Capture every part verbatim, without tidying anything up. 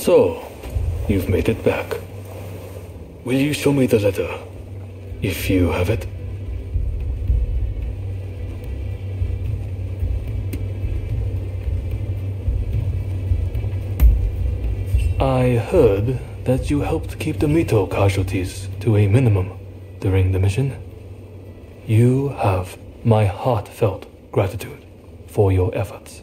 So, you've made it back. Will you show me the letter, if you have it? I heard that you helped keep the Mito casualties to a minimum during the mission. You have my heartfelt gratitude for your efforts.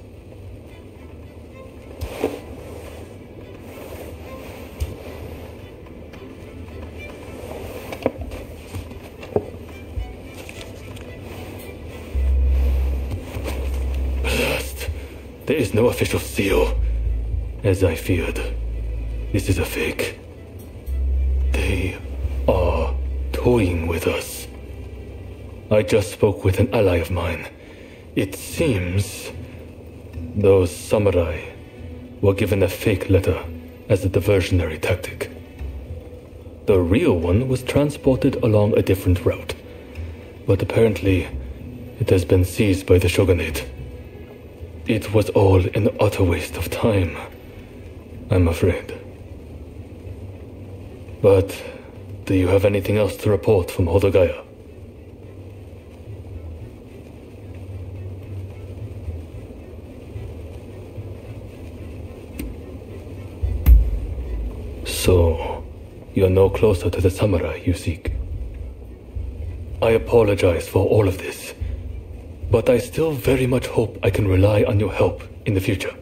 Blast. There is no official seal, as I feared. This is a fake. They are toying with us. I just spoke with an ally of mine. It seems those samurai were given a fake letter as a diversionary tactic. The real one was transported along a different route, but apparently it has been seized by the shogunate. It was all an utter waste of time, I'm afraid. But do you have anything else to report from Hodogaya? So, you're no closer to the samurai you seek. I apologize for all of this, but I still very much hope I can rely on your help in the future.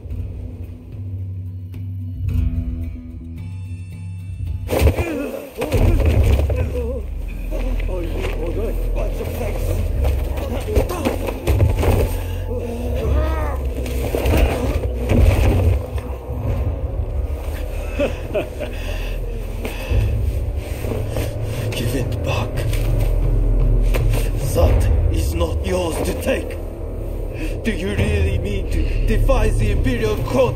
Give it back. That is not yours to take. Do you really mean to defy the Imperial Court?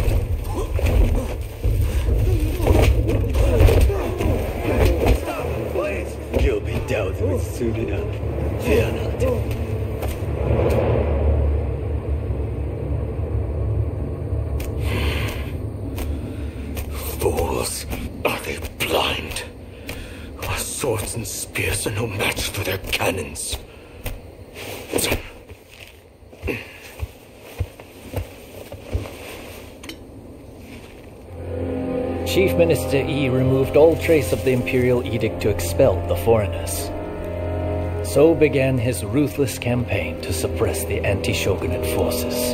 You'll be dealt with soon enough. Fear not. Fools! Are they blind? Our swords and spears are no match for their cannons. Chief Minister Yi removed all trace of the imperial edict to expel the foreigners. So began his ruthless campaign to suppress the anti-shogunate forces.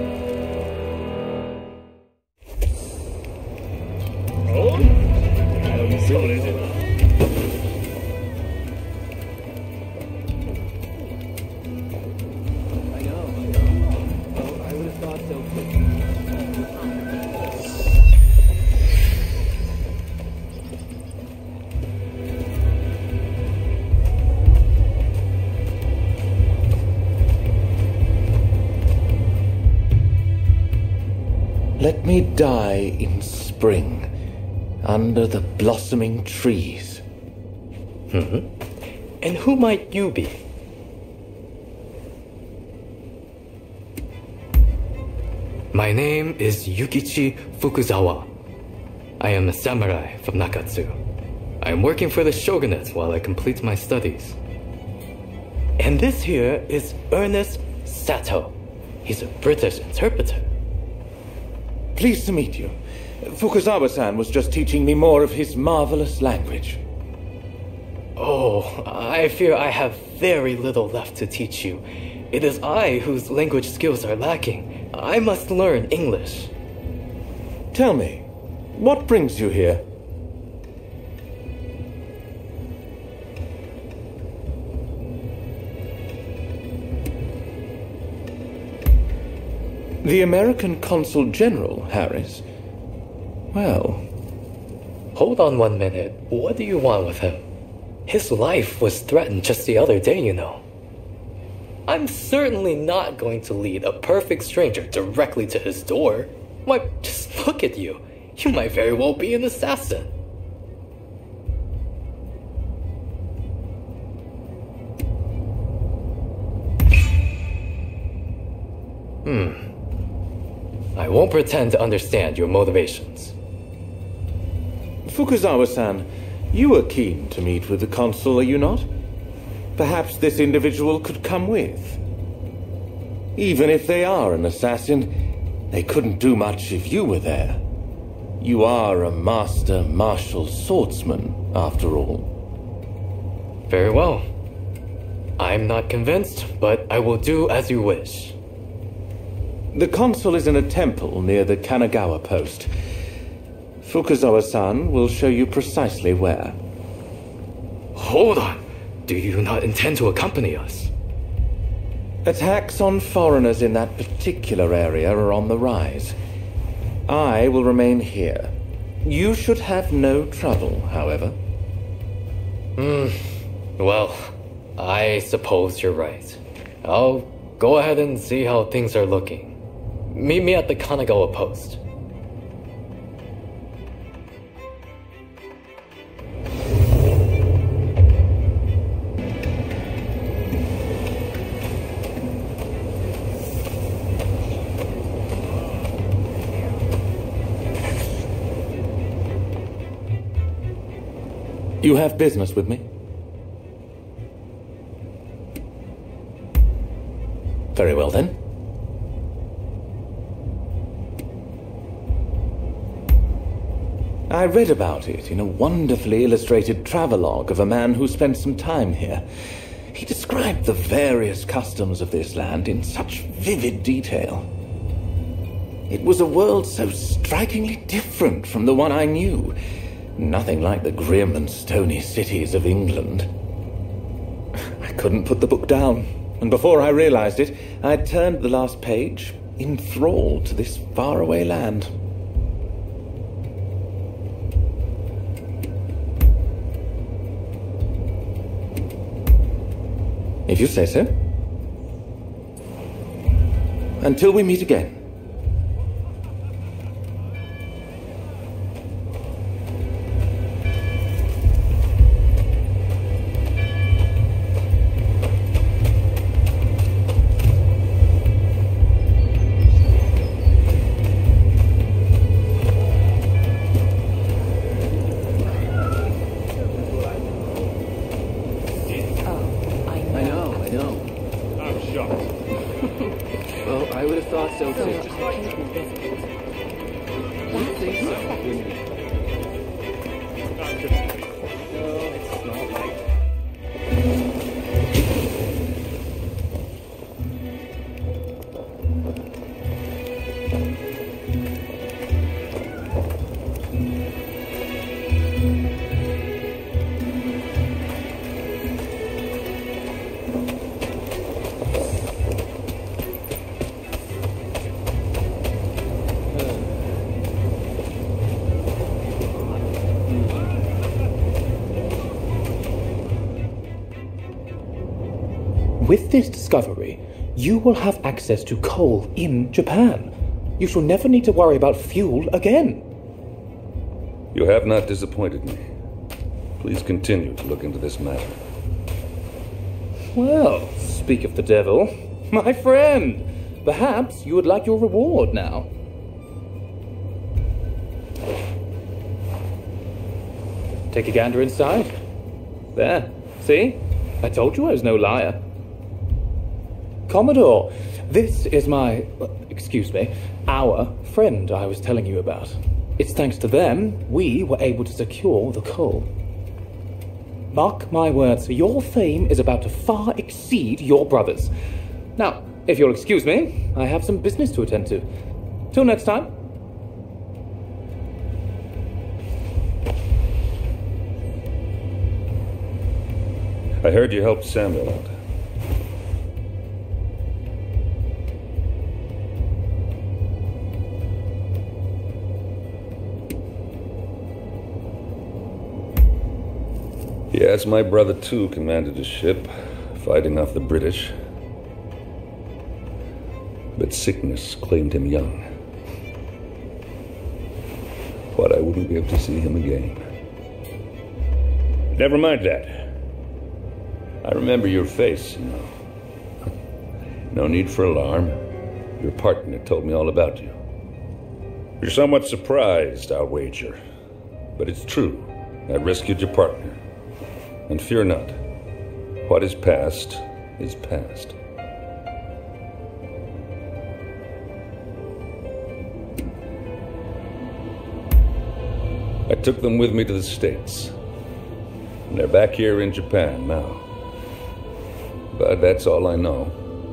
Let me die in spring, under the blossoming trees. Hmm? And who might you be? My name is Yukichi Fukuzawa. I am a samurai from Nakatsu. I am working for the shogunate while I complete my studies. And this here is Ernest Sato. He's a British interpreter. Pleased to meet you. Fukuzawa-san was just teaching me more of his marvelous language. Oh, I fear I have very little left to teach you. It is I whose language skills are lacking. I must learn English. Tell me, what brings you here? The American Consul General, Harris? Well... Hold on one minute. What do you want with him? His life was threatened just the other day, you know. I'm certainly not going to lead a perfect stranger directly to his door. Why, just look at you. You might very well be an assassin. Hmm. I won't pretend to understand your motivations. Fukuzawa-san, you were keen to meet with the consul, are you not? Perhaps this individual could come with. Even if they are an assassin, they couldn't do much if you were there. You are a master martial swordsman, after all. Very well. I'm not convinced, but I will do as you wish. The consul is in a temple near the Kanagawa post. Fukuzawa-san will show you precisely where. Hold on! Do you not intend to accompany us? Attacks on foreigners in that particular area are on the rise. I will remain here. You should have no trouble, however. Hmm. Well, I suppose you're right. I'll go ahead and see how things are looking. Meet me at the Kanagawa post. You have business with me? Very well, then. I read about it in a wonderfully illustrated travelogue of a man who spent some time here. He described the various customs of this land in such vivid detail. It was a world so strikingly different from the one I knew. Nothing like the grim and stony cities of England. I couldn't put the book down, and before I realized it, I had turned the last page, enthralled to this faraway land. If you say so. Until we meet again. With this discovery, you will have access to coal in Japan. You shall never need to worry about fuel again. You have not disappointed me. Please continue to look into this matter. Well, speak of the devil. My friend, perhaps you would like your reward now. Take a gander inside. There, see? I told you I was no liar. Commodore, this is my, excuse me, our friend I was telling you about. It's thanks to them we were able to secure the coal. Mark my words, your fame is about to far exceed your brother's. Now, if you'll excuse me, I have some business to attend to. Till next time. I heard you helped Samuel out. Yes, my brother too commanded a ship, fighting off the British. But sickness claimed him young. Thought I wouldn't be able to see him again. Never mind that. I remember your face, you know. No need for alarm. Your partner told me all about you. You're somewhat surprised, I'll wager. But it's true. I rescued your partner. And fear not. What is past is past. I took them with me to the States. And they're back here in Japan now. But that's all I know.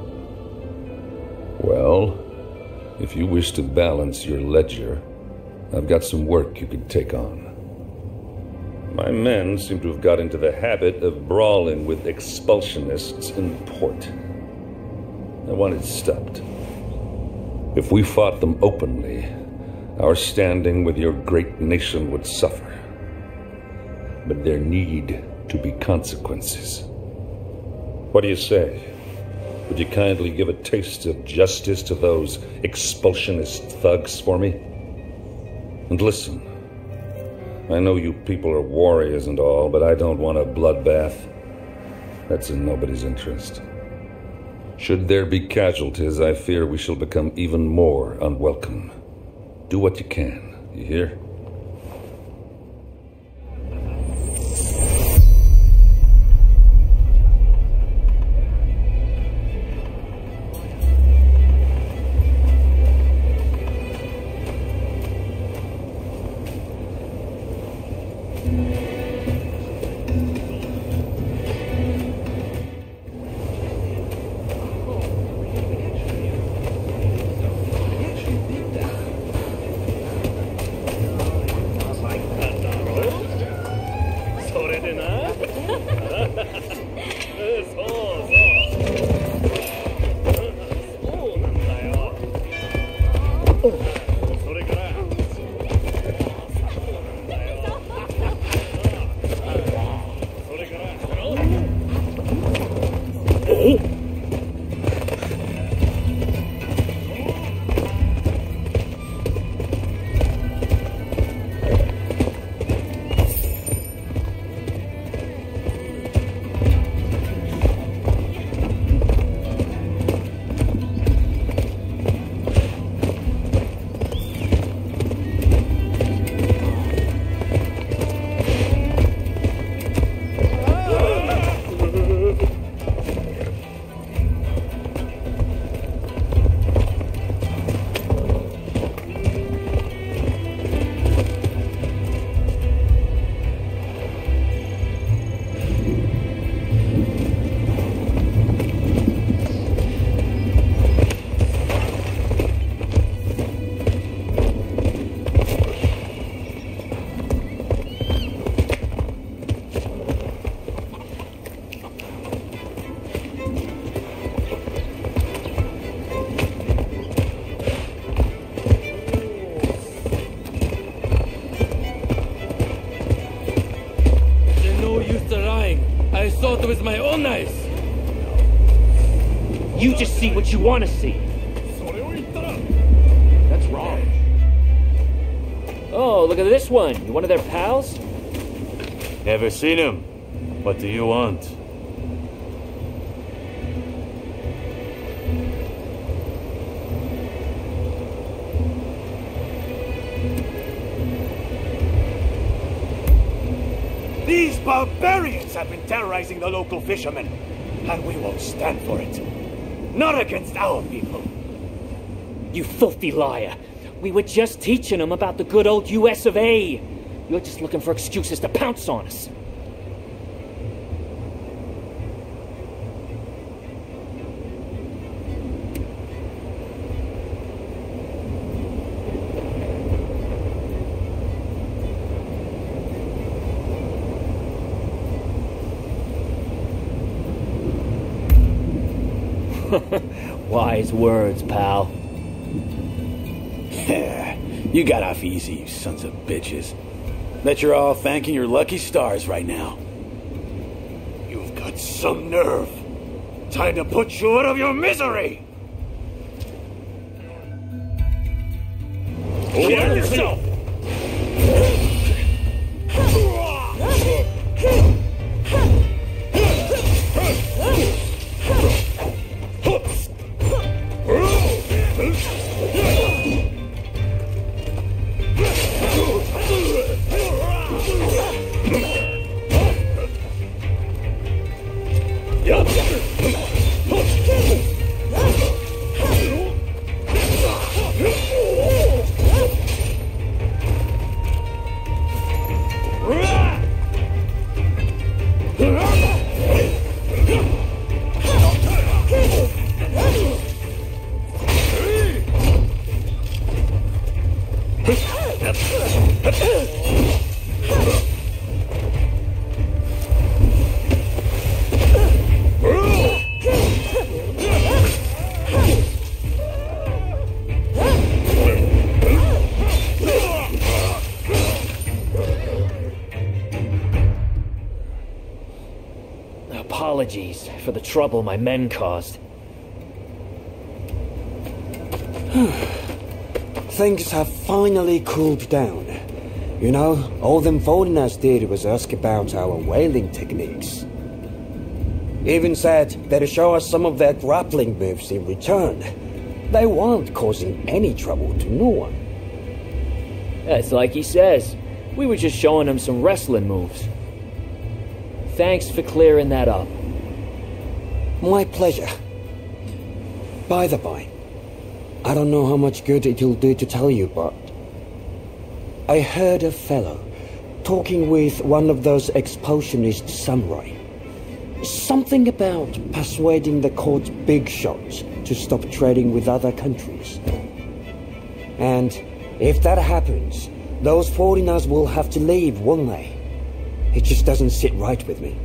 Well, if you wish to balance your ledger, I've got some work you could take on. My men seem to have got into the habit of brawling with expulsionists in port. I want it stopped. If we fought them openly, our standing with your great nation would suffer. But there need to be consequences. What do you say? Would you kindly give a taste of justice to those expulsionist thugs for me? And listen, I know you people are warriors and all, but I don't want a bloodbath. That's in nobody's interest. Should there be casualties, I fear we shall become even more unwelcome. Do what you can, you hear? With my own eyes. You just see what you want to see. That's wrong. Oh, look at this one. You one of their pals? Never seen him. What do you want? These barbarians have been terrorizing the local fishermen, and we won't stand for it. Not against our people. You filthy liar. We were just teaching them about the good old U S of A. You're just looking for excuses to pounce on us. Wise words, pal. You got off easy, you sons of bitches. Bet you're all thanking your lucky stars right now. You've got some nerve. Time to put you out of your misery! Kill yourself! Apologies for the trouble my men caused. Things have finally cooled down. You know, all them foreigners did was ask about our whaling techniques. Even said they'd show us some of their grappling moves in return. They weren't causing any trouble to no one. It's like he says. We were just showing him some wrestling moves. Thanks for clearing that up. My pleasure. By the by, I don't know how much good it'll do to tell you, but I heard a fellow talking with one of those expulsionist samurai. Something about persuading the court's big shots to stop trading with other countries. And if that happens, those foreigners will have to leave, won't they? It just doesn't sit right with me.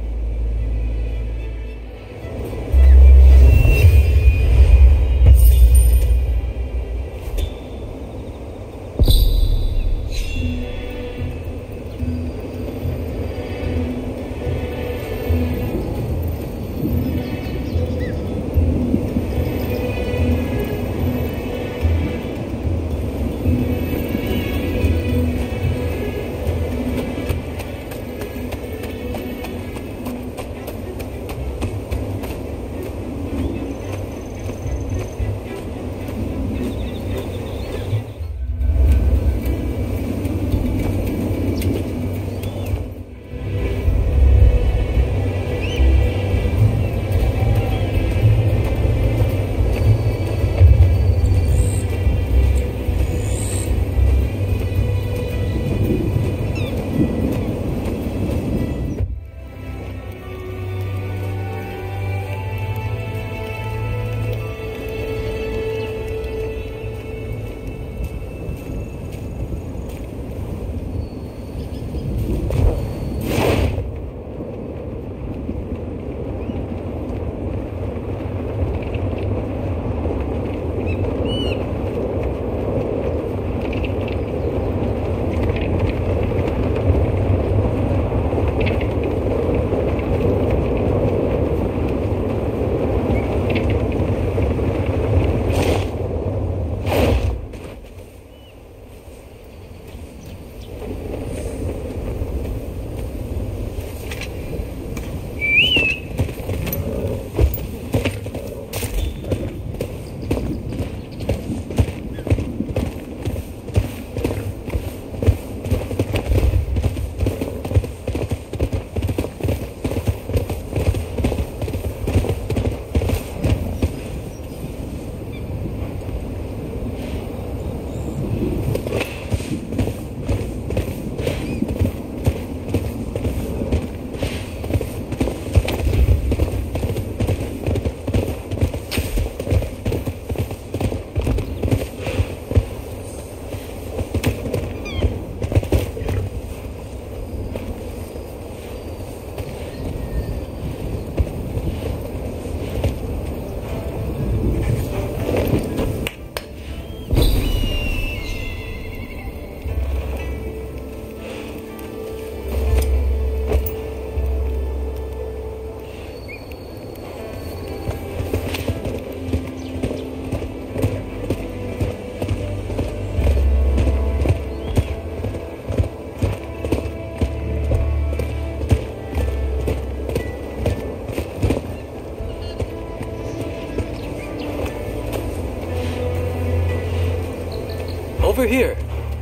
Over here.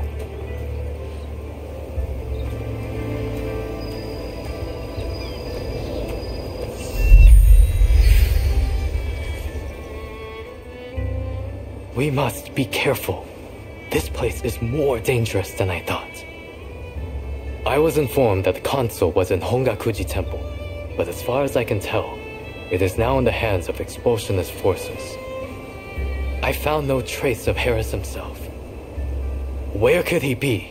We must be careful. This place is more dangerous than I thought. I was informed that the console was in Hongakuji Temple, but as far as I can tell, it is now in the hands of expulsionist forces. I found no trace of Harris himself. Where could he be?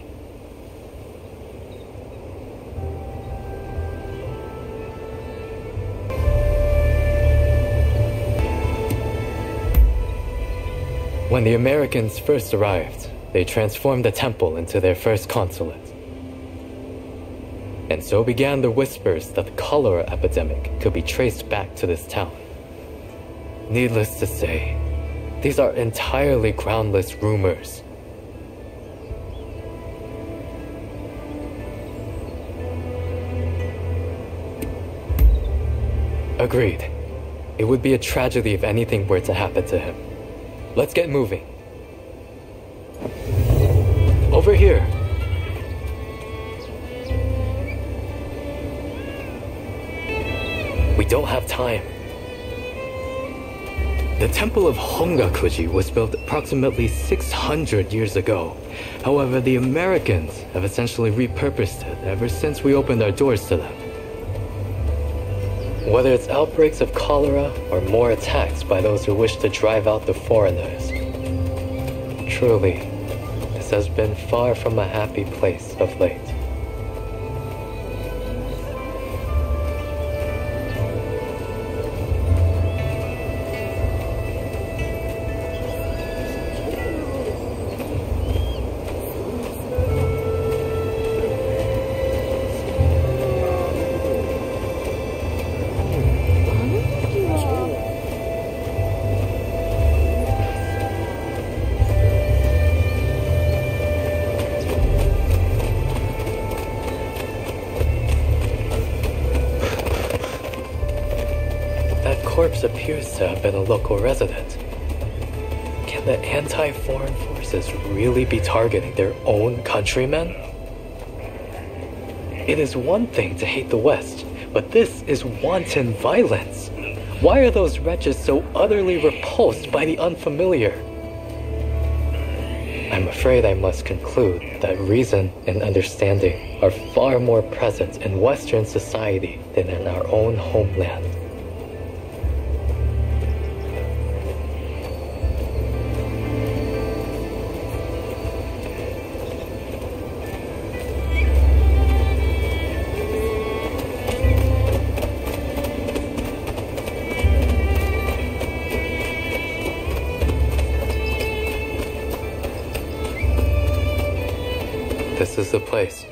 When the Americans first arrived, they transformed the temple into their first consulate. And so began the whispers that the cholera epidemic could be traced back to this town. Needless to say, these are entirely groundless rumors. Agreed. It would be a tragedy if anything were to happen to him. Let's get moving. Over here. We don't have time. The Temple of Hongakuji was built approximately six hundred years ago. However, the Americans have essentially repurposed it ever since we opened our doors to them. Whether it's outbreaks of cholera or more attacks by those who wish to drive out the foreigners, truly, this has been far from a happy place of late. Appears to have been a local resident. Can the anti-foreign forces really be targeting their own countrymen? It is one thing to hate the West, but this is wanton violence. Why are those wretches so utterly repulsed by the unfamiliar? I'm afraid I must conclude that reason and understanding are far more present in Western society than in our own homeland. This is the place.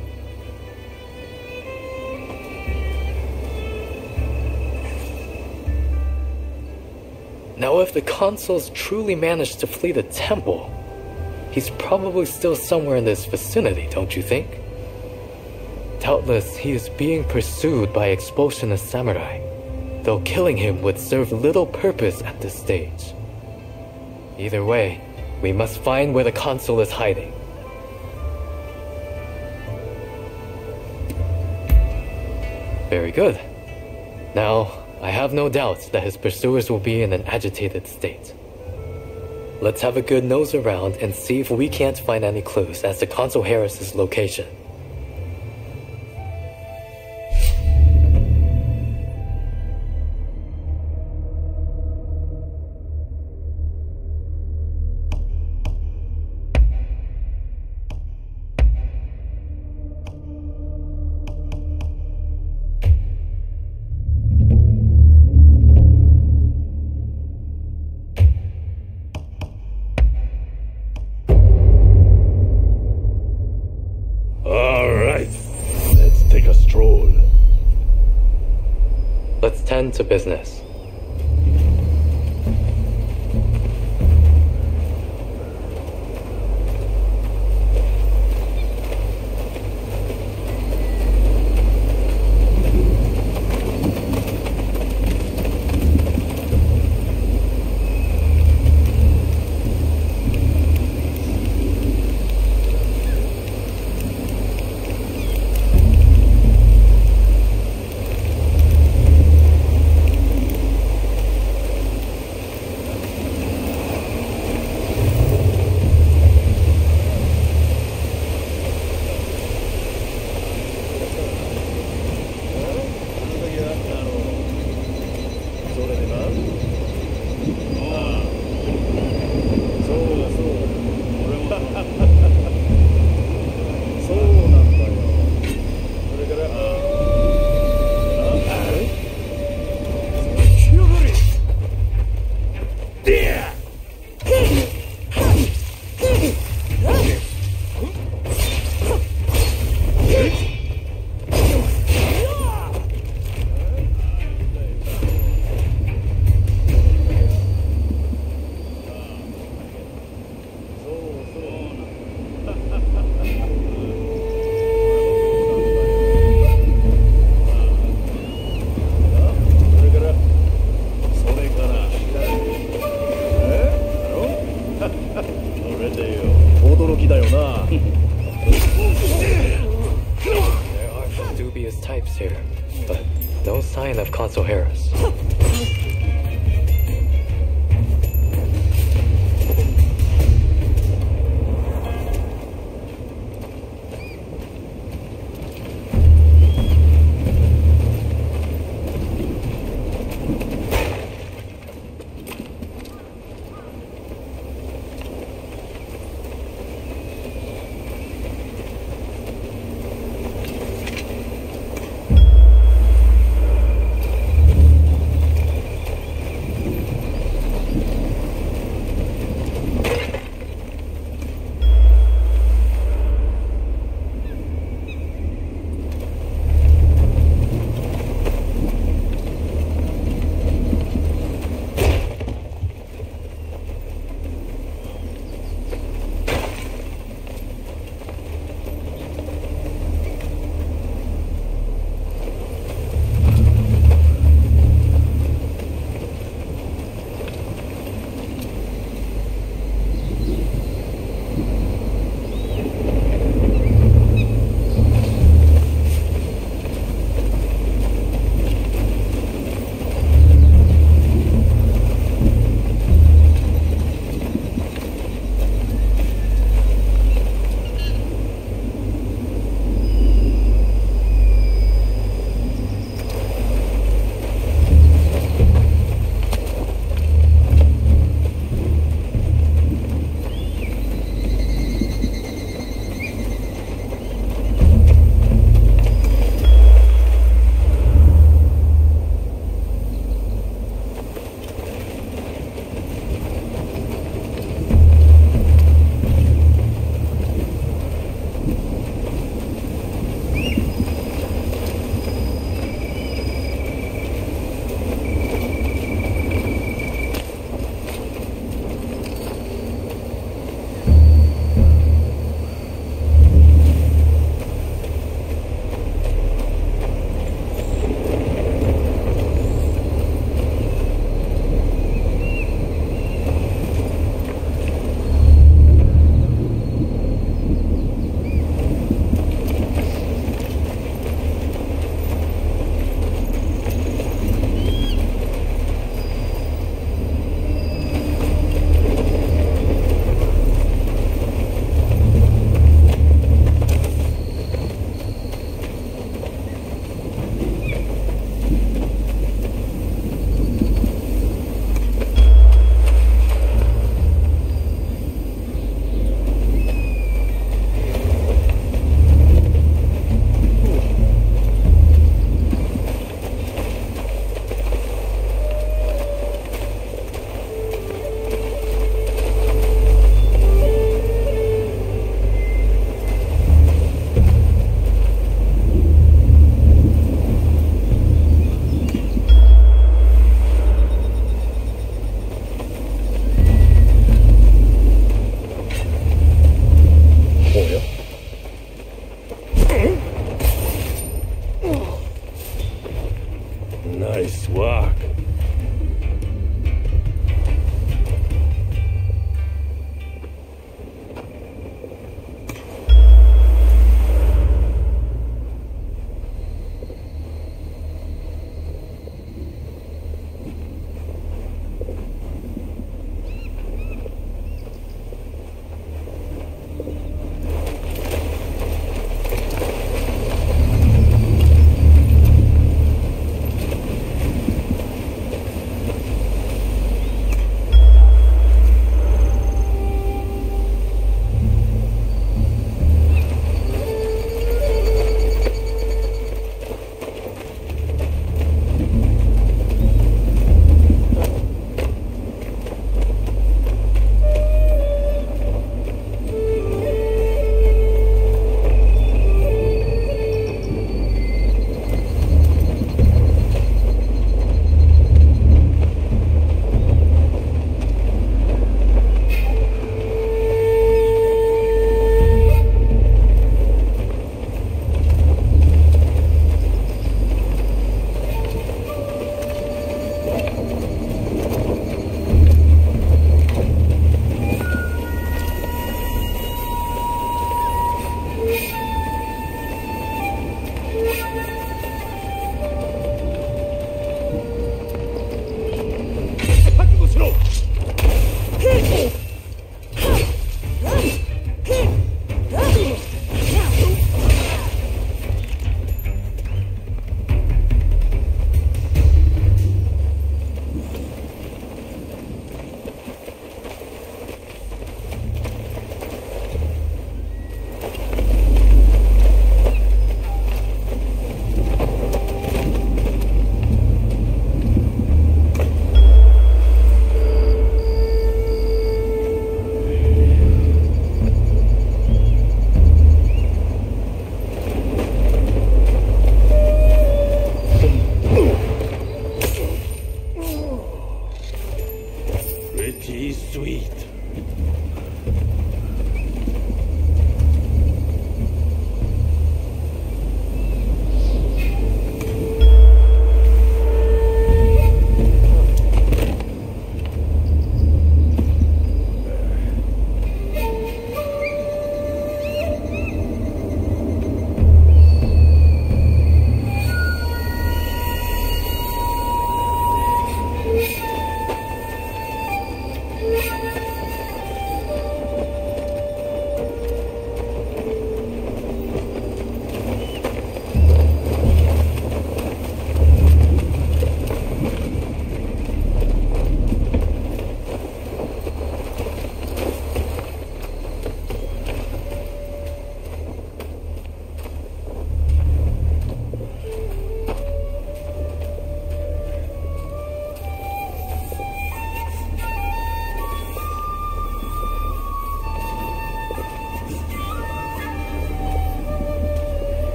Now, if the consuls truly managed to flee the temple, he's probably still somewhere in this vicinity, don't you think? Doubtless, he is being pursued by expulsionist samurai, though killing him would serve little purpose at this stage. Either way, we must find where the consul is hiding. Very good. Now, I have no doubt that his pursuers will be in an agitated state. Let's have a good nose around and see if we can't find any clues as to Consul Harris's location. Let's tend to business. footsteps here, but no sign of Consul Harris.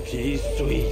She's sweet.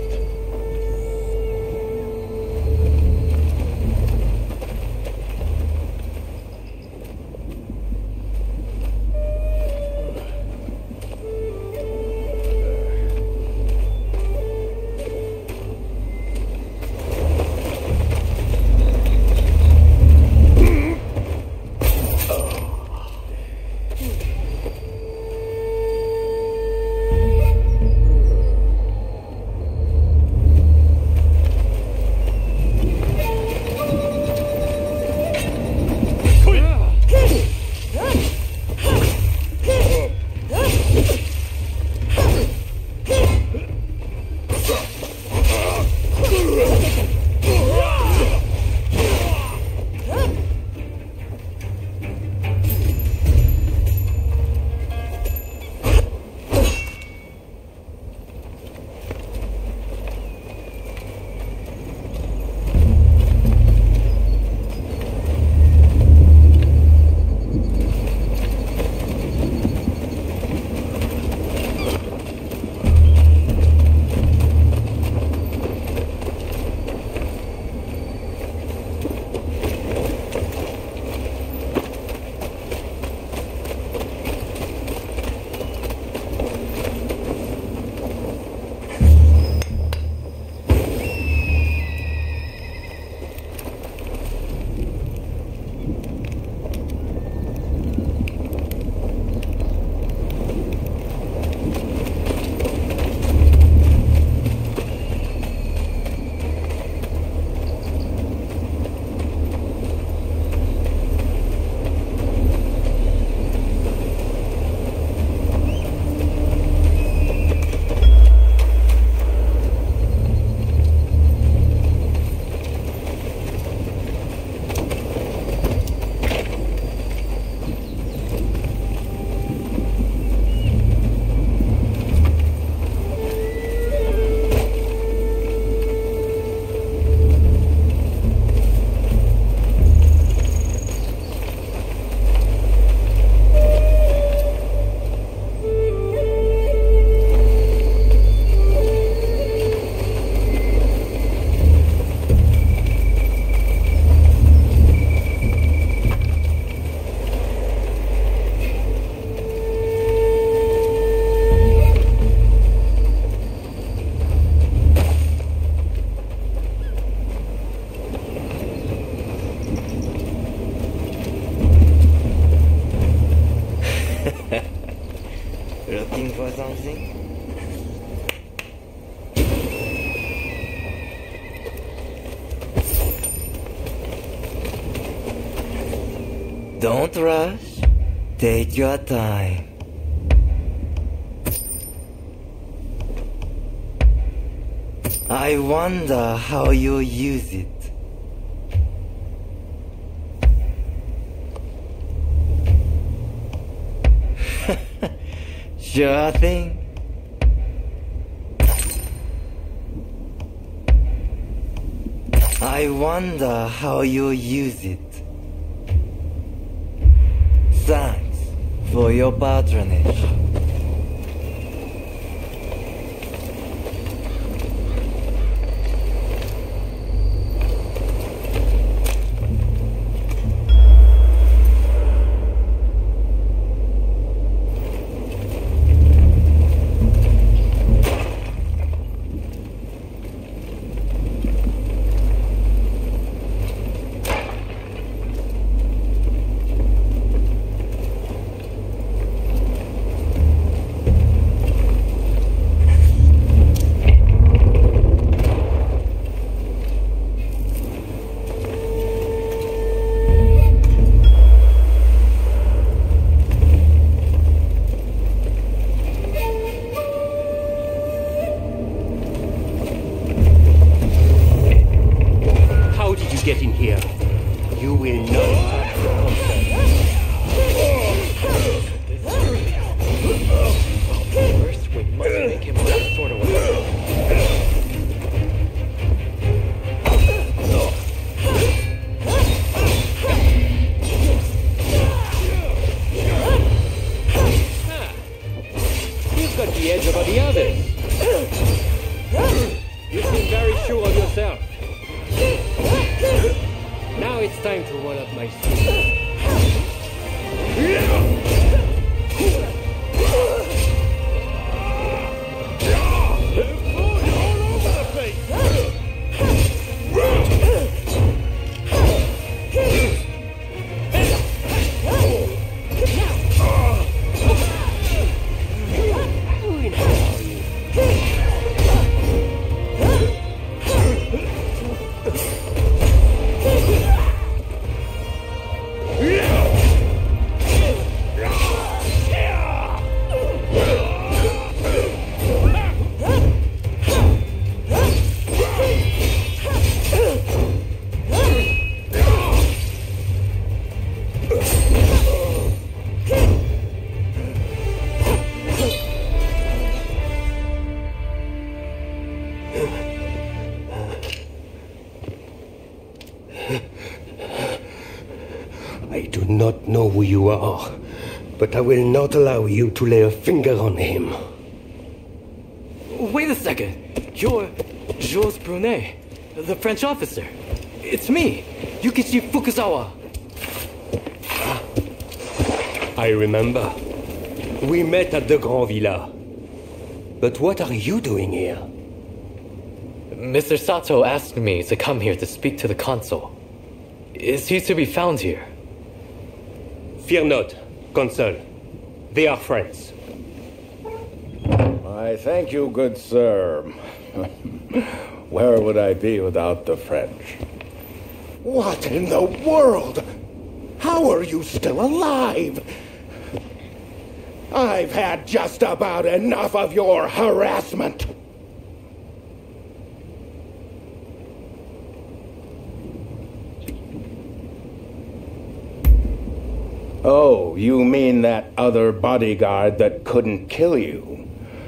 Looking for something? Don't rush. Take your time. I wonder how you use it. Sure thing. I wonder how you use it. Thanks for your patronage. Get in here. You will know. First, we must make him some sort of way. You've got the edge over the others. You seem very sure of yourself. Now it's time to roll up my sleeve. I do not know who you are, but I will not allow you to lay a finger on him. Wait a second. You're Jules Brunet, the French officer. It's me, Yukichi Fukuzawa. I remember. We met at the Grand Villa. But what are you doing here? Mister Sato asked me to come here to speak to the consul. Is he to be found here? Fear not, Consul. They are friends. I thank you, good sir. Where would I be without the French? What in the world? How are you still alive? I've had just about enough of your harassment. Oh, you mean that other bodyguard that couldn't kill you?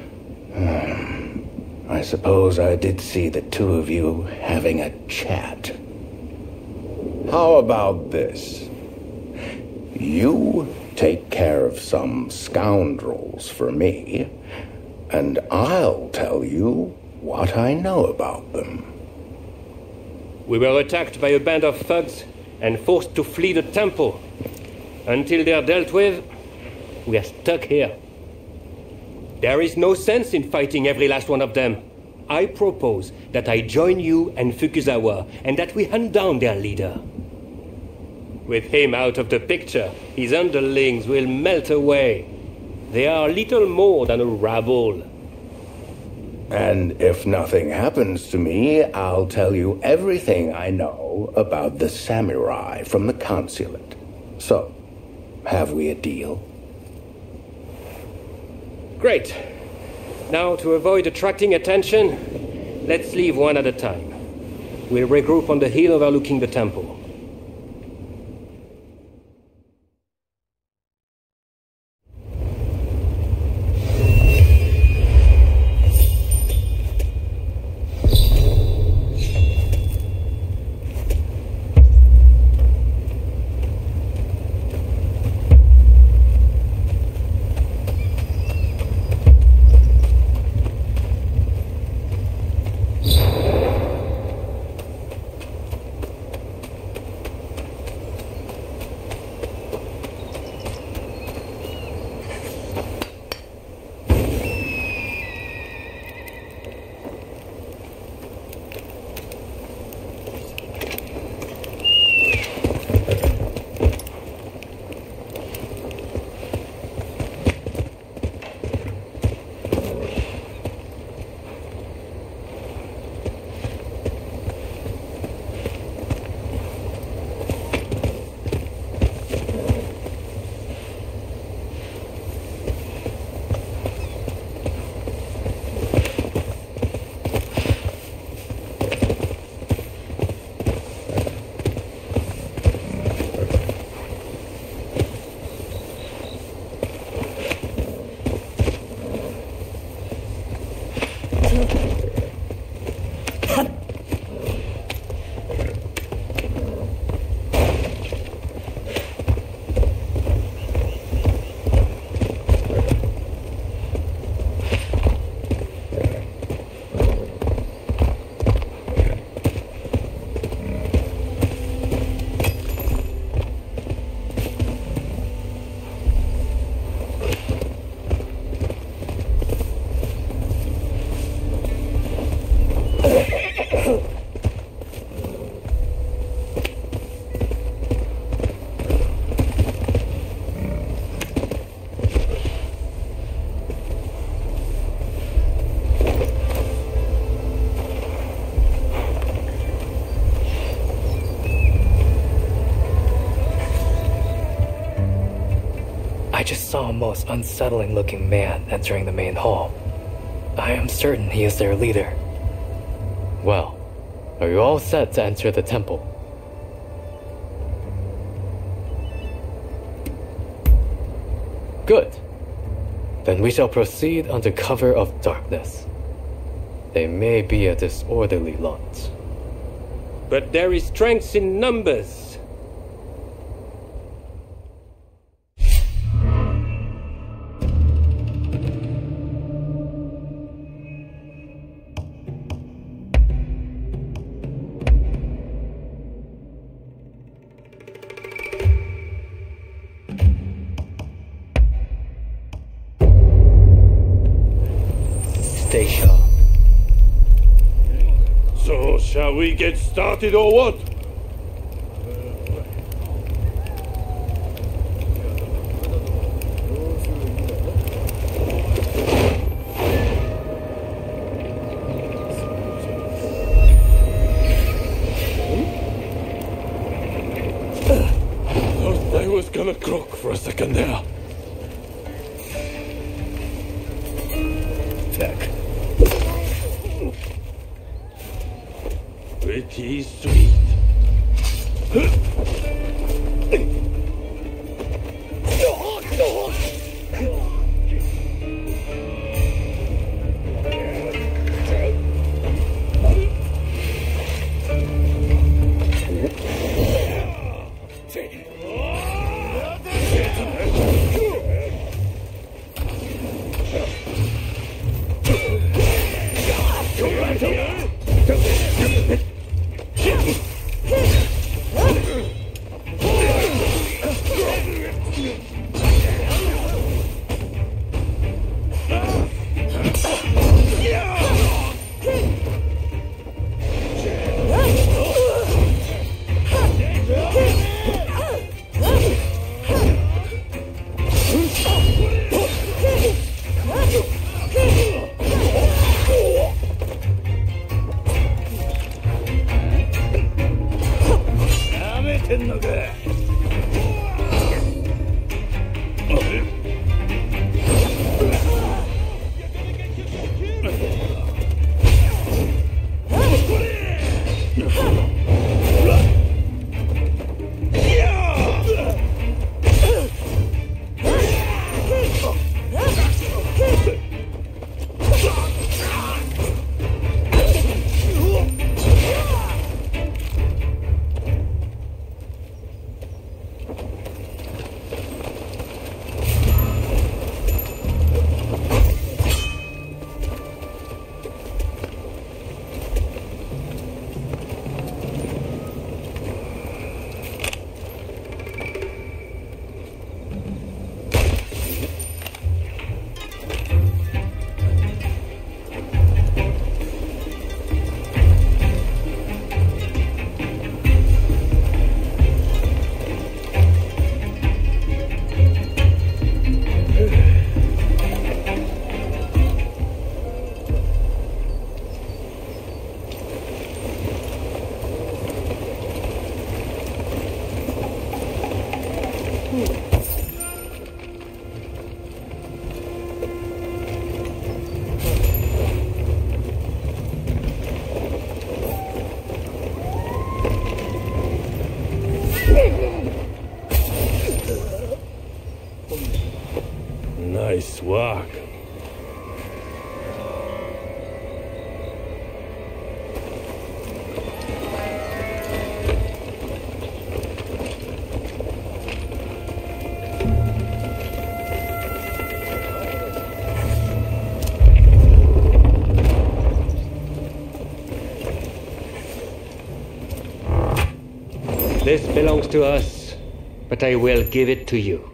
I suppose I did see the two of you having a chat. How about this? You take care of some scoundrels for me, and I'll tell you what I know about them. We were attacked by a band of thugs and forced to flee the temple. Until they're dealt with, we are stuck here. There is no sense in fighting every last one of them. I propose that I join you and Fukuzawa, and that we hunt down their leader. With him out of the picture, his underlings will melt away. They are little more than a rabble. And if nothing happens to me, I'll tell you everything I know about the samurai from the consulate. So, have we a deal? Great. Now, to avoid attracting attention, let's leave one at a time. We'll regroup on the hill overlooking the temple. saw a most unsettling looking man entering the main hall. I am certain he is their leader. Well, are you all set to enter the temple? Good. Then we shall proceed under cover of darkness. They may be a disorderly lot. But there is strength in numbers. Stay sharp. So, shall we get started or what? Thought I was gonna croak for a second there. Tech. Pretty sweet. Nice work. This belongs to us, but I will give it to you.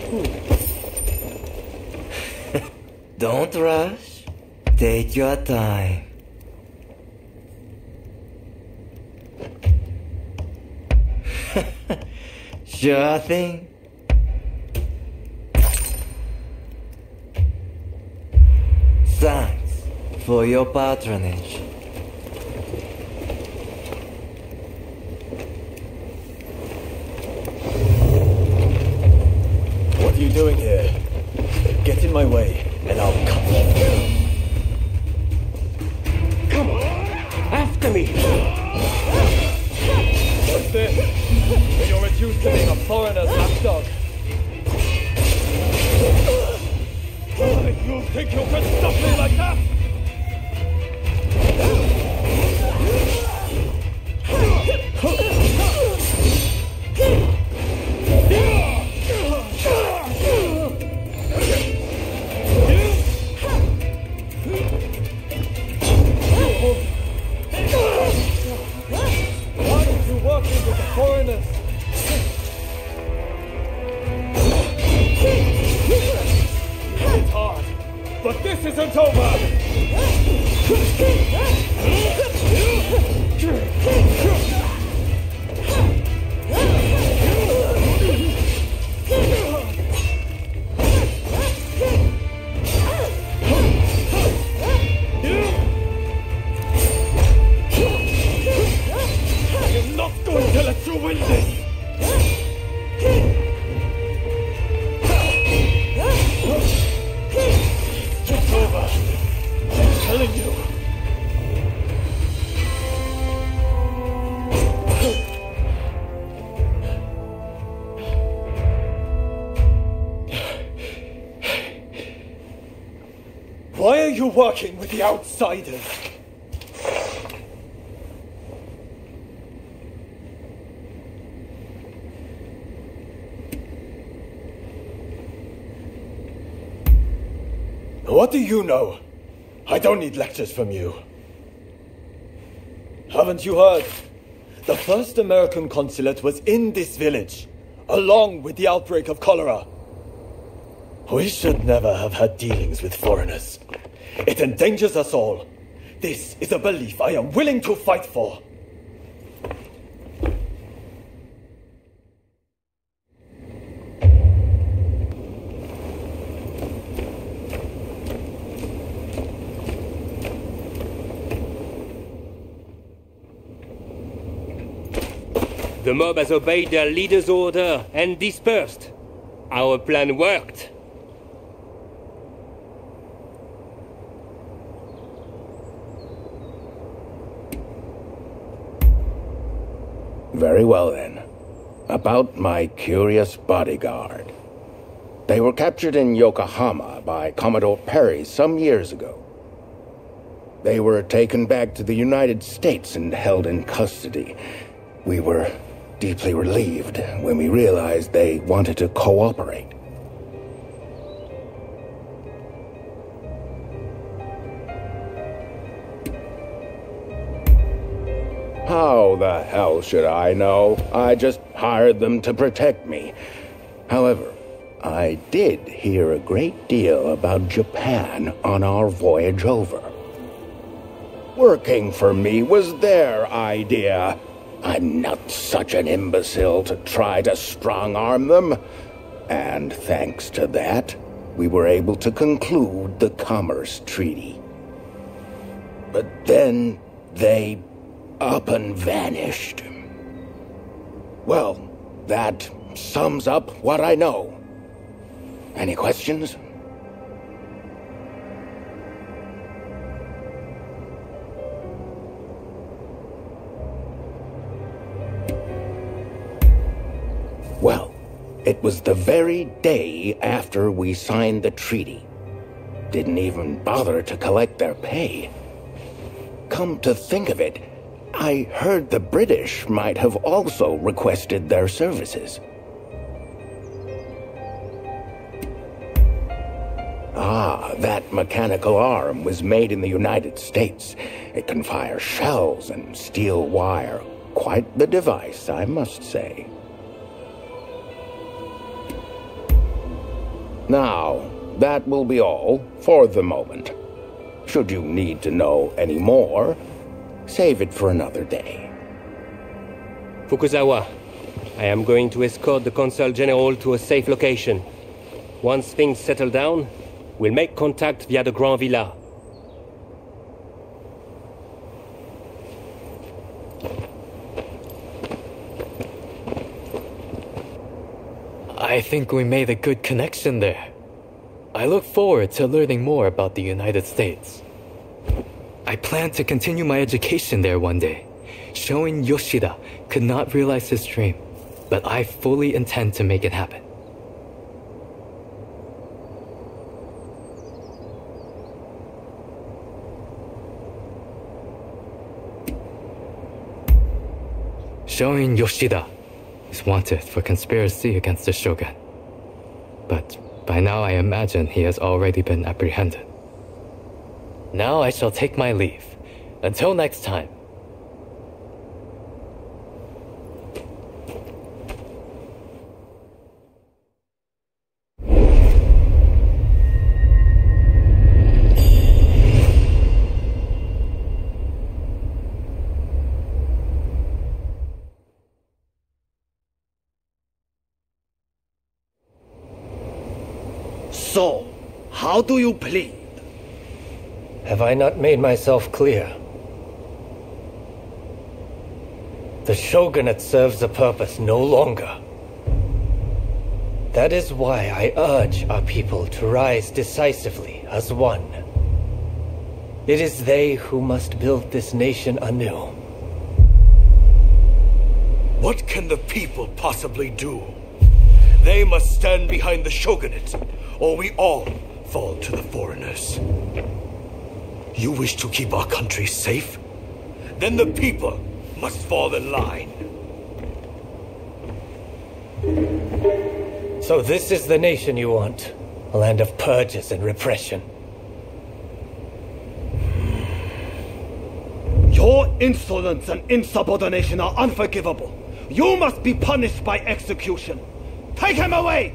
Don't rush. Take your time. Sure thing. Thanks for your patronage. What are you doing here? Get in my way, and I'll cut you. Come on, after me. What's this? You're reduced to being a foreigner's lapdog. You think you can stop me like that? Why aren't you working with the foreigners? It's hard, but this isn't over! I'm not going to let you win this! It's over. I'm telling you. Why are you working with the outsiders? What do you know? I don't need lectures from you. Haven't you heard? The first American consulate was in this village, along with the outbreak of cholera. We should never have had dealings with foreigners. It endangers us all. This is a belief I am willing to fight for. The mob has obeyed their leader's order and dispersed. Our plan worked. Very well then. About my curious bodyguard. They were captured in Yokohama by Commodore Perry some years ago. They were taken back to the United States and held in custody. We were deeply relieved when we realized they wanted to cooperate. How the hell should I know? I just hired them to protect me. However, I did hear a great deal about Japan on our voyage over. Working for me was their idea. I'm not such an imbecile to try to strong-arm them. And thanks to that, we were able to conclude the Commerce Treaty. But then they up and vanished. Well, that sums up what I know. Any questions? Well, it was the very day after we signed the treaty. Didn't even bother to collect their pay. Come to think of it, I heard the British might have also requested their services. Ah, that mechanical arm was made in the United States. It can fire shells and steel wire. Quite the device, I must say. Now, that will be all for the moment. Should you need to know any more, save it for another day. Fukuzawa, I am going to escort the Consul General to a safe location. Once things settle down, we'll make contact via the Grand Villa. I think we made a good connection there. I look forward to learning more about the United States. I plan to continue my education there one day. Showing Yoshida could not realize his dream, but I fully intend to make it happen. Showing Yoshida is wanted for conspiracy against the Shogun. But by now I imagine he has already been apprehended. Now I shall take my leave. Until next time. So, how do you plead? Have I not made myself clear? The shogunate serves a purpose no longer. That is why I urge our people to rise decisively as one. It is they who must build this nation anew. What can the people possibly do? They must stand behind the shogunate, or we all fall to the foreigners. You wish to keep our country safe? Then the people must fall in line. So this is the nation you want? A land of purges and repression? Your insolence and insubordination are unforgivable. You must be punished by execution. Take him away!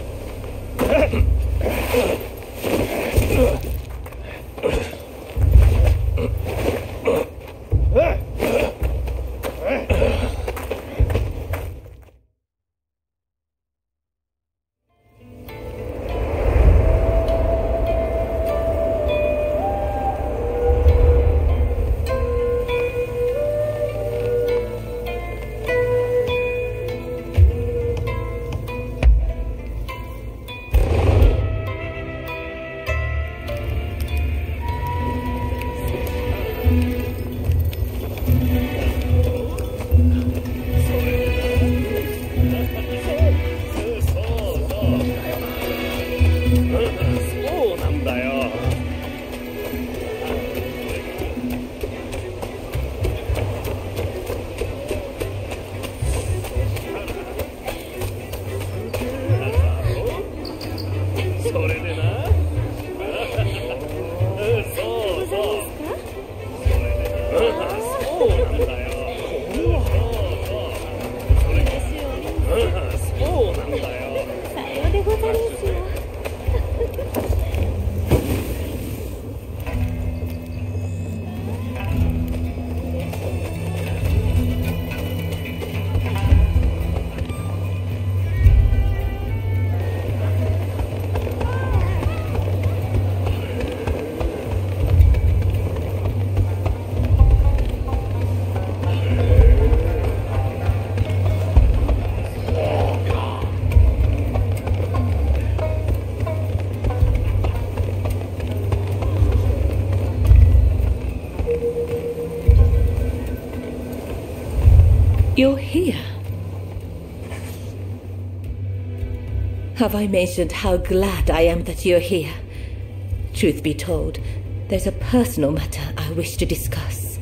You're here. Have I mentioned how glad I am that you're here? Truth be told, there's a personal matter I wish to discuss.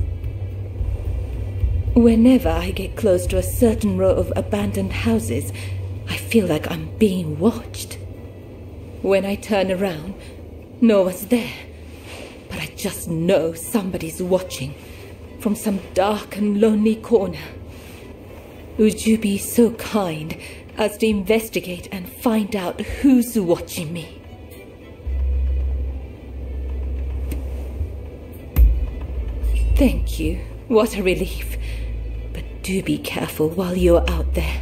Whenever I get close to a certain row of abandoned houses, I feel like I'm being watched. When I turn around, no one's there, but I just know somebody's watching from some dark and lonely corner. Would you be so kind us to investigate and find out who's watching me. Thank you. What a relief. But do be careful while you're out there.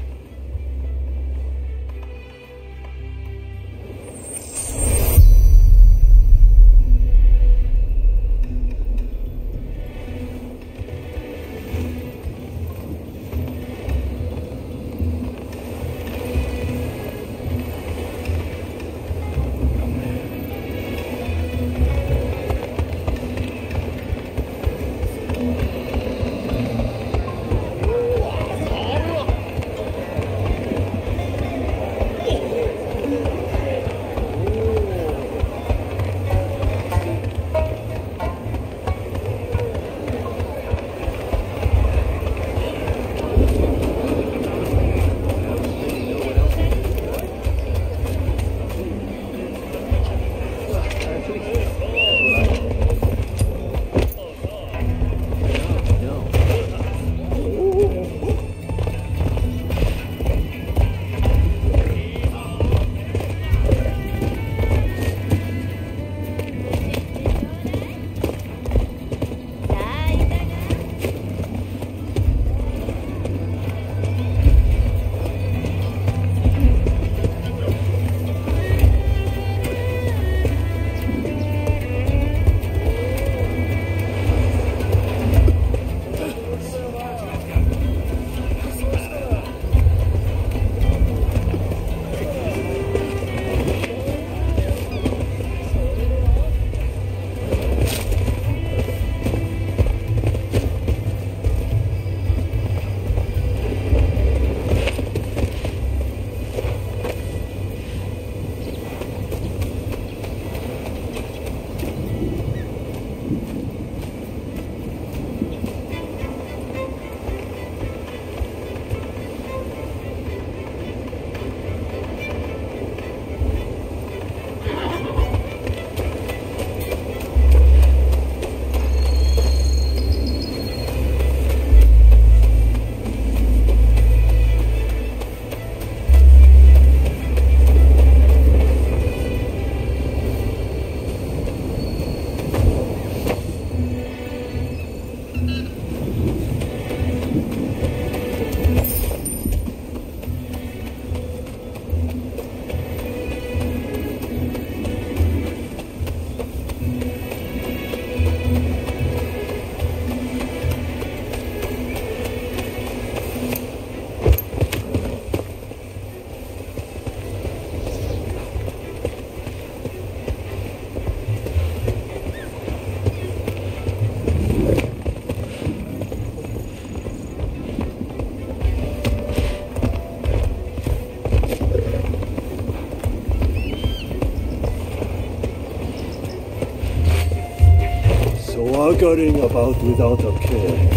Staggering about without a care.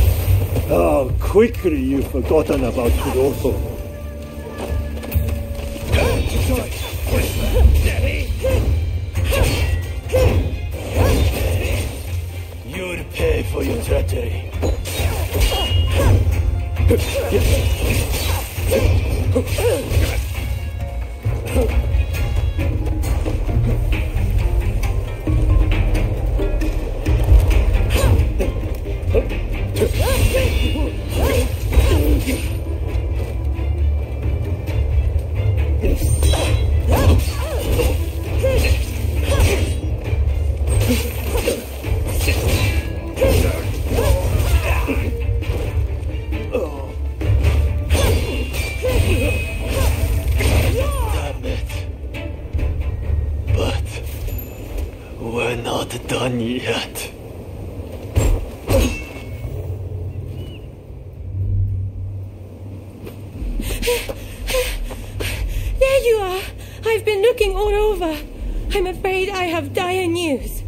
How quickly you've forgotten about Kuroso. You'll pay for your treachery. Yet. There you are! I've been looking all over. I'm afraid I have dire news.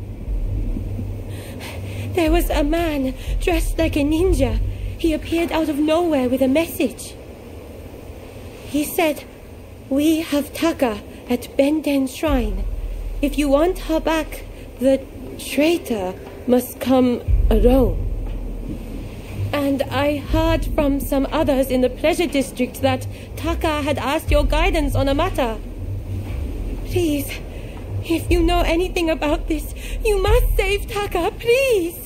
There was a man dressed like a ninja. He appeared out of nowhere with a message. He said, "We have Taka at Benten Shrine. If you want her back, the traitor must come alone." And And I heard from some others in the pleasure district that Taka had asked your guidance on a matter. Please, if you know anything about this, you must save Taka, please!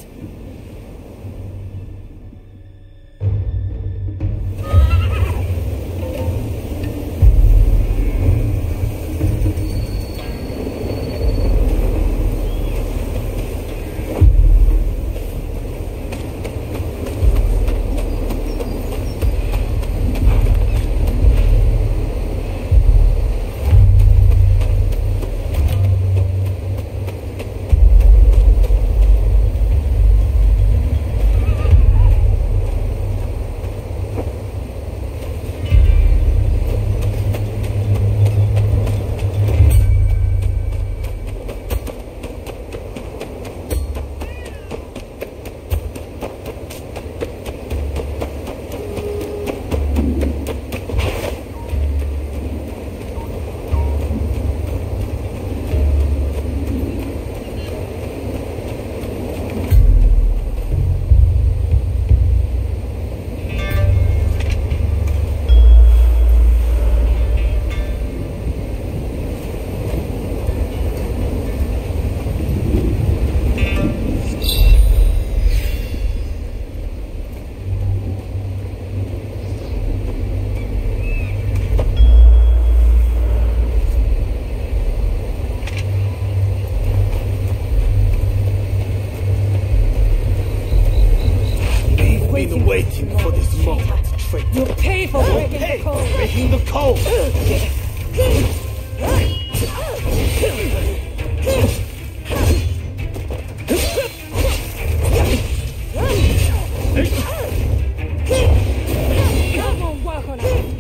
Waiting for this moment, traitor. You'll pay for You'll breaking pay the code. for breaking the code. Come on, work on it.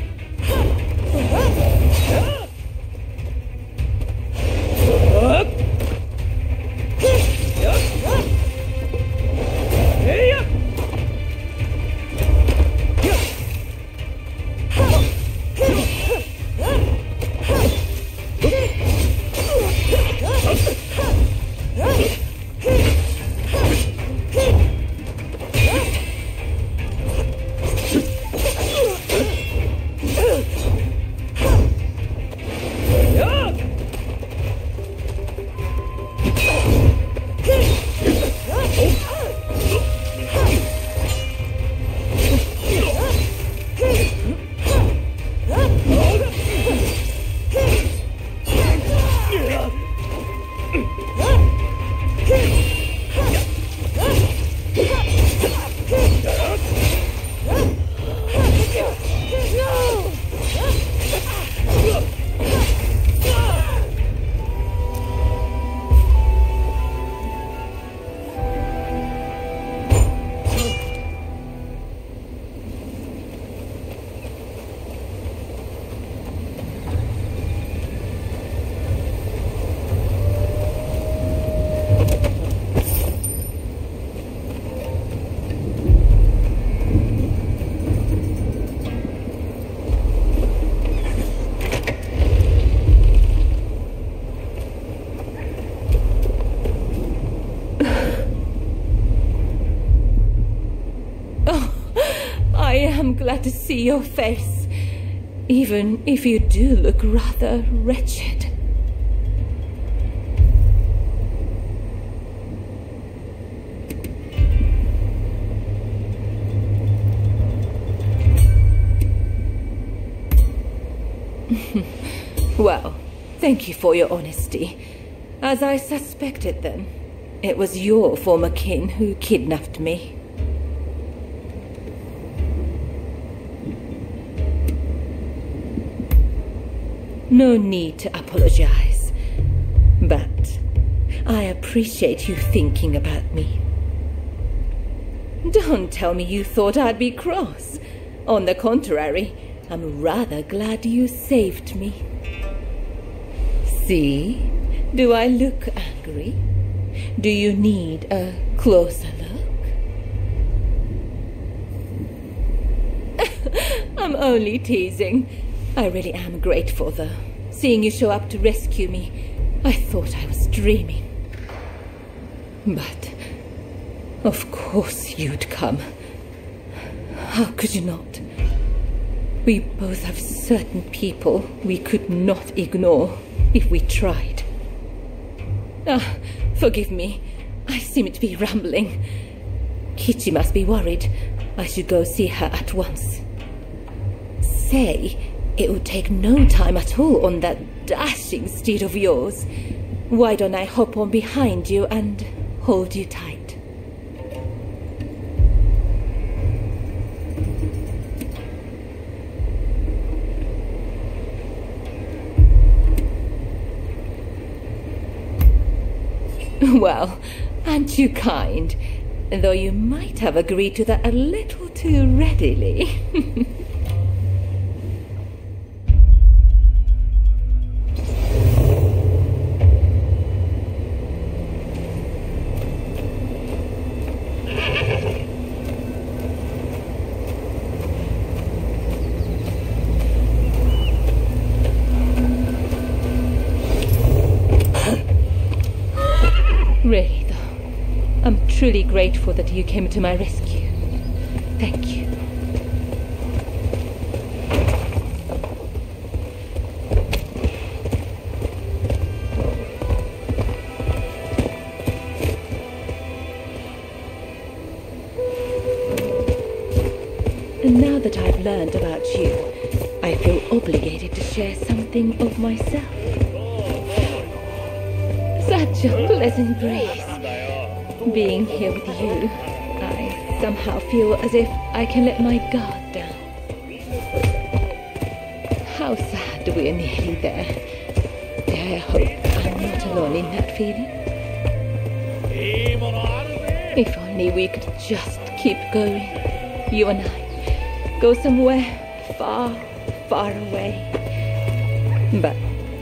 I'm glad to see your face, even if you do look rather wretched. Well, thank you for your honesty. As I suspected then, it was your former kin who kidnapped me. No need to apologize, but I appreciate you thinking about me. Don't tell me you thought I'd be cross. On the contrary, I'm rather glad you saved me. See? Do I look angry? Do you need a closer look? I'm only teasing. I really am grateful, though. Seeing you show up to rescue me, I thought I was dreaming. But, of course you'd come. How could you not? We both have certain people we could not ignore if we tried. Ah, forgive me. I seem to be rambling. Kichi must be worried. I should go see her at once. Say, it would take no time at all on that dashing steed of yours. Why don't I hop on behind you and hold you tight? Well, aren't you kind? Though you might have agreed to that a little too readily. Really, though, I'm truly grateful that you came to my rescue. Thank you. And now that I've learned about you, I feel obligated to share something of myself. Such a pleasant breeze. Being here with you, I somehow feel as if I can let my guard down. How sad we're nearly there. Dare I hope I'm not alone in that feeling? If only we could just keep going, you and I, go somewhere far, far away. But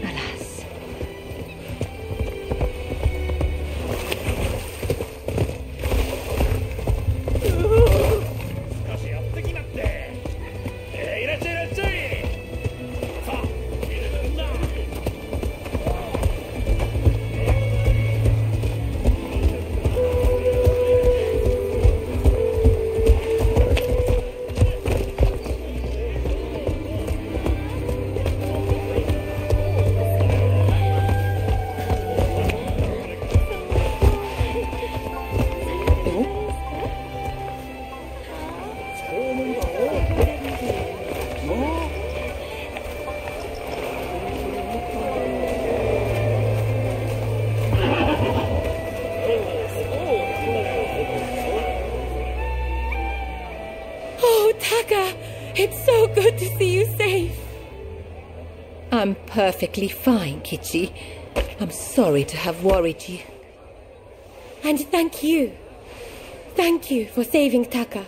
I'm perfectly fine, Kichi. I'm sorry to have worried you. And thank you. Thank you for saving Taka.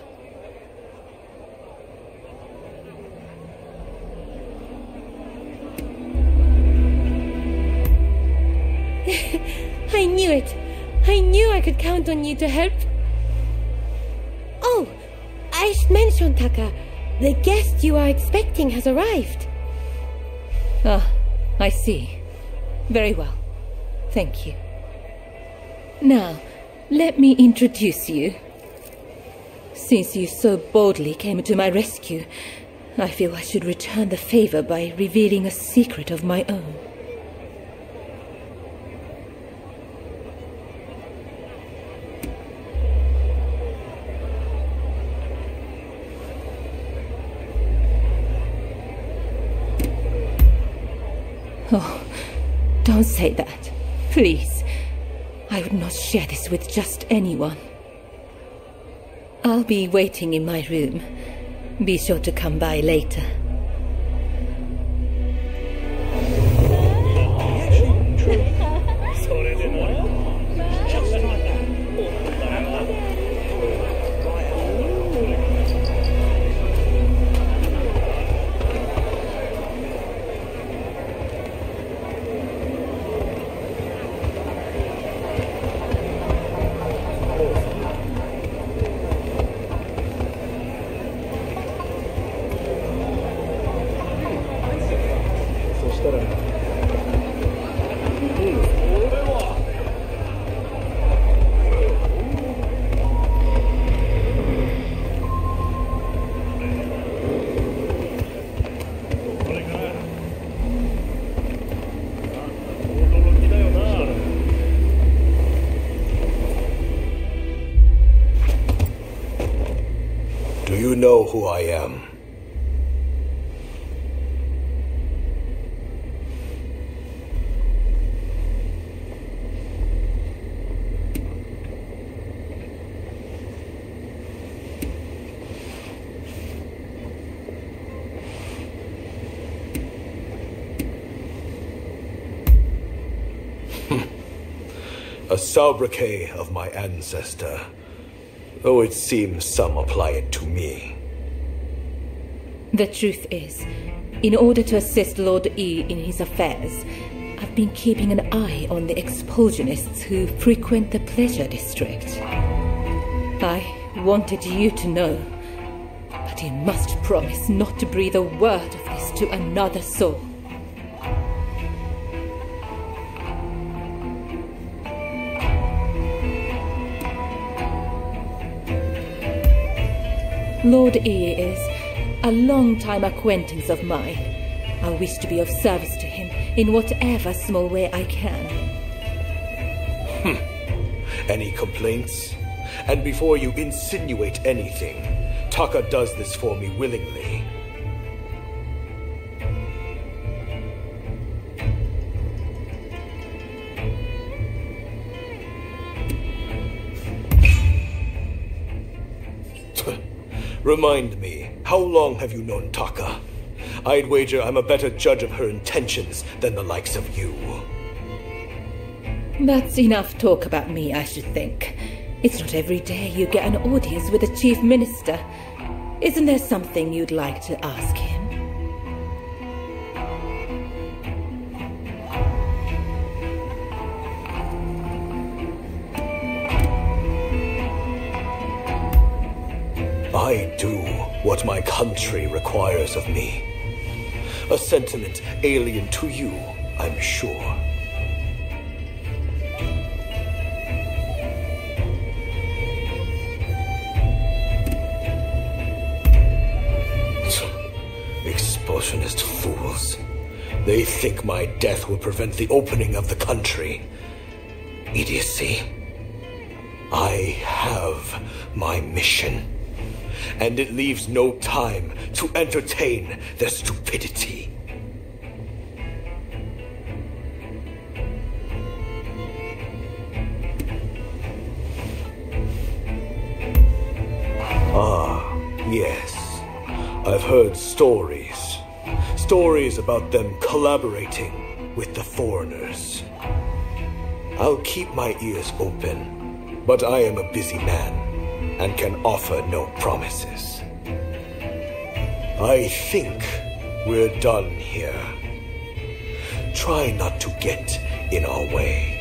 I knew it. I knew I could count on you to help. Oh, I should mention, Taka. The guest you are expecting has arrived. Ah, I see. Very well. Thank you. Now, let me introduce you. Since you so boldly came to my rescue, I feel I should return the favor by revealing a secret of my own. Oh, don't say that. Please. I would not share this with just anyone. I'll be waiting in my room. Be sure to come by later. know who I am. A sobriquet of my ancestor, though it seems some apply it to me. The truth is, in order to assist Lord E in his affairs, I've been keeping an eye on the expulsionists who frequent the pleasure district. I wanted you to know, but you must promise not to breathe a word of this to another soul. Lord E is a long-time acquaintance of mine. I wish to be of service to him in whatever small way I can. Hmm. Any complaints? And before you insinuate anything, Taka does this for me willingly. Remind me, how long have you known Taka? I'd wager I'm a better judge of her intentions than the likes of you. That's enough talk about me, I should think. It's not every day you get an audience with a chief minister. Isn't there something you'd like to ask him? I do what my country requires of me. A sentiment alien to you, I'm sure. Expulsionist fools. They think my death will prevent the opening of the country. Idiocy. I have my mission. And it leaves no time to entertain their stupidity. Ah, yes. I've heard stories. Stories about them collaborating with the foreigners. I'll keep my ears open, but I am a busy man and can offer no promises. I think we're done here. Try not to get in our way.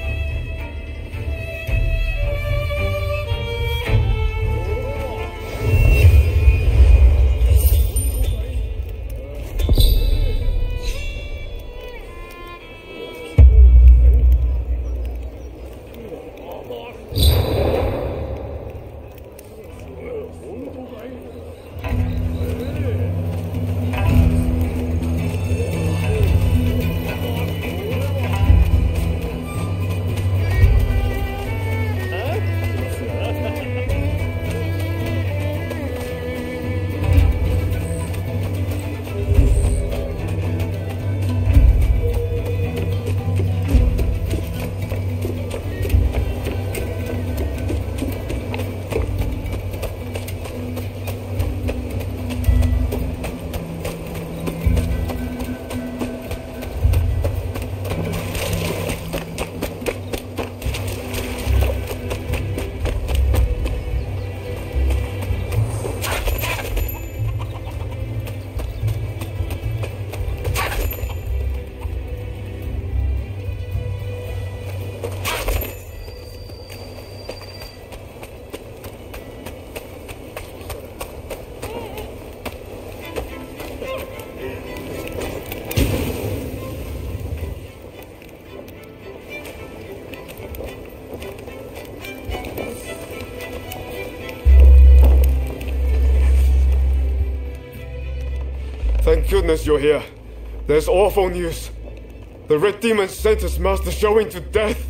Thank goodness you're here. There's awful news. The Red Demon sent his master Showing to death.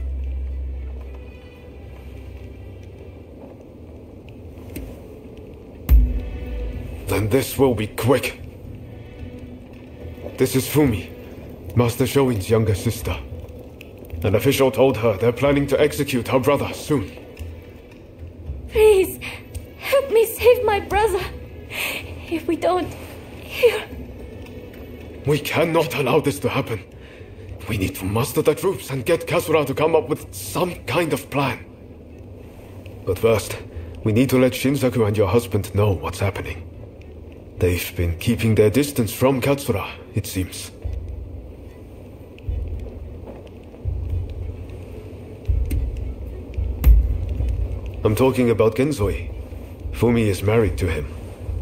The And this will be quick. This is Fumi, Master Shoin's younger sister. An official told her they're planning to execute her brother soon. Please, help me save my brother. If we don't, here... We cannot allow this to happen. We need to muster the troops and get Katsura to come up with some kind of plan. But first, we need to let Shinsaku and your husband know what's happening. They've been keeping their distance from Katsura, it seems. I'm talking about Genzoi. Fumi is married to him.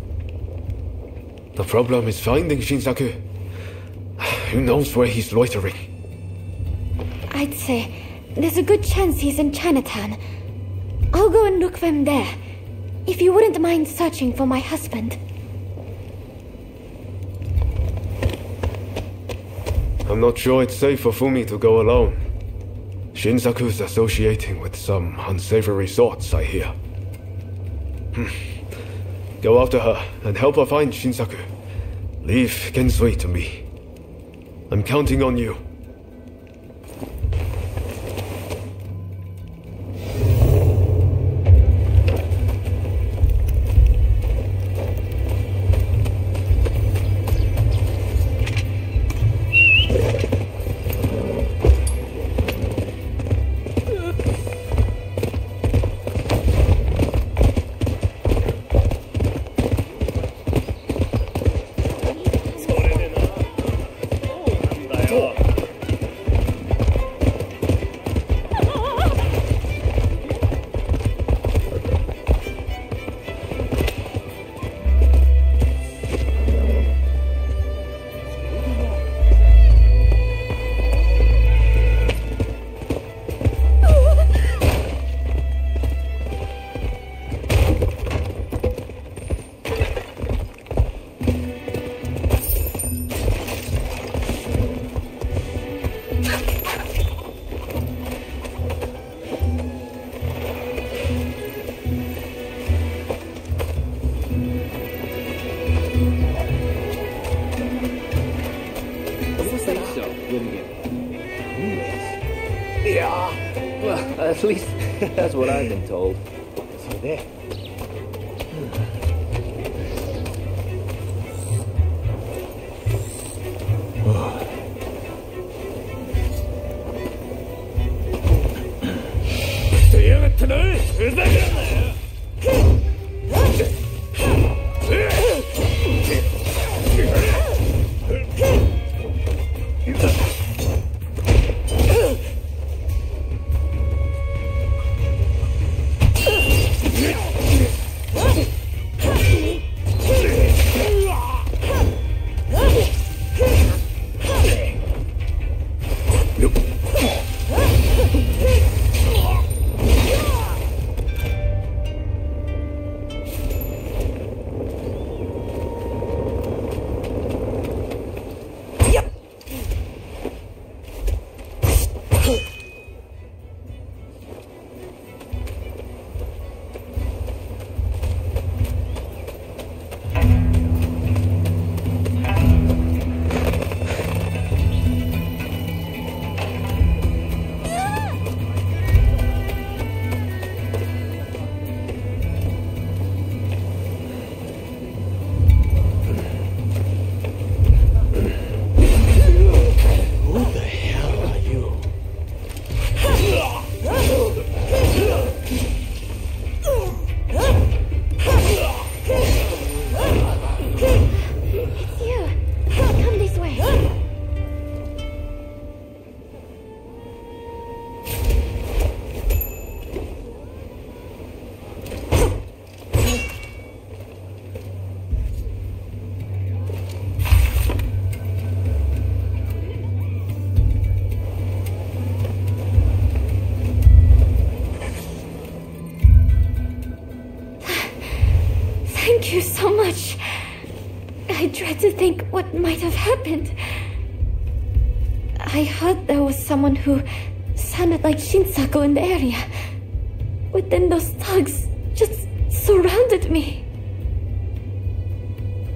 The problem is finding Shinsaku. Who knows where he's loitering? I'd say there's a good chance he's in Chinatown. I'll go and look for him there. If you wouldn't mind searching for my husband. I'm not sure it's safe for Fumi to go alone. Shinsaku's associating with some unsavory sorts, I hear. Hmm. Go after her and help her find Shinsaku. Leave Genzoi to me. I'm counting on you. At least that's what I've been told. So there. Thank you so much. I dread to think what might have happened. I heard there was someone who sounded like Shinsaku in the area. But then those thugs just surrounded me.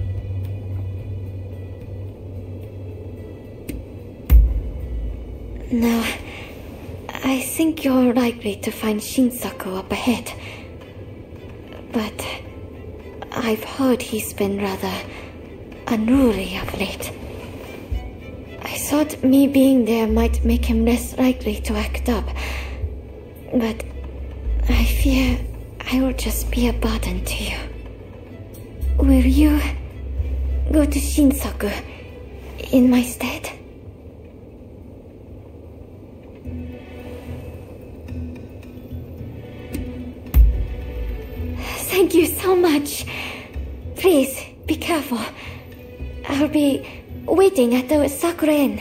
No, I think you're likely to find Shinsaku up ahead. But I've heard he's been rather unruly of late. I thought me being there might make him less likely to act up. But I fear I will just be a burden to you. Will you go to Shinsaku in my stead? Thank you so much. Please, be careful. I'll be waiting at the Sakura Inn.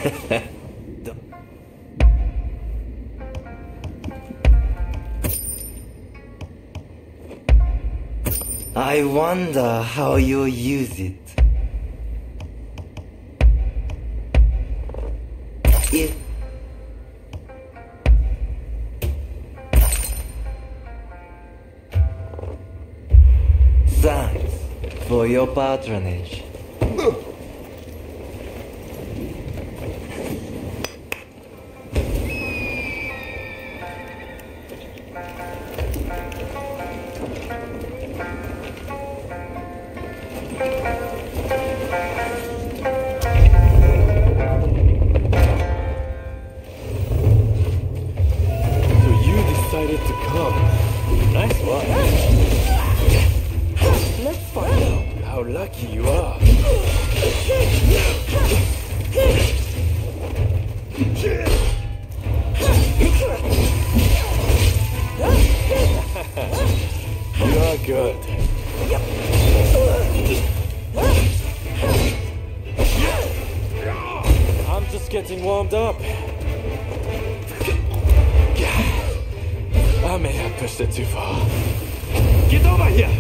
I wonder how you use it. If Thanks for your patronage. Getting warmed up. I may have pushed it too far. Get over here!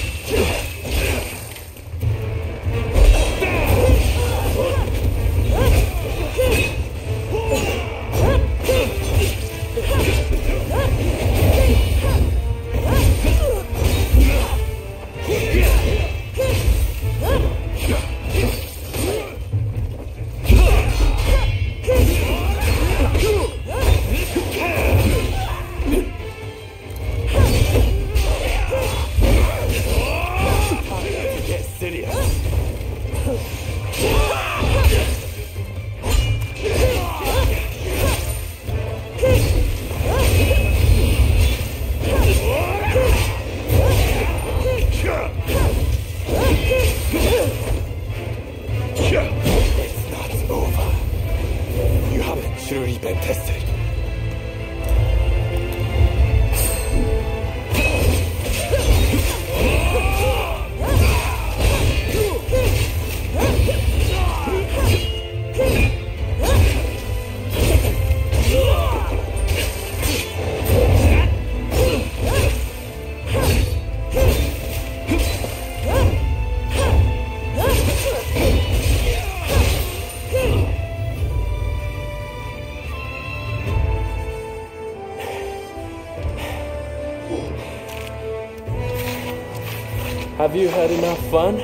Have you had enough fun?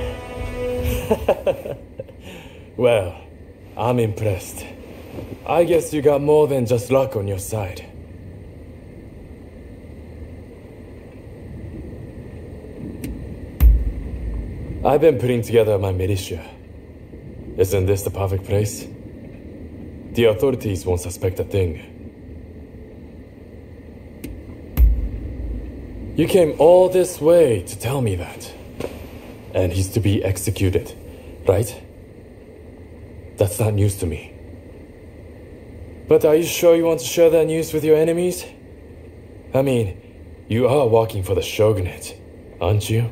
Well, I'm impressed. I guess you got more than just luck on your side. I've been putting together my militia. Isn't this the perfect place? The authorities won't suspect a thing. You came all this way to tell me that. And he's to be executed, right? That's not news to me. But are you sure you want to share that news with your enemies? I mean, you are working for the shogunate, aren't you?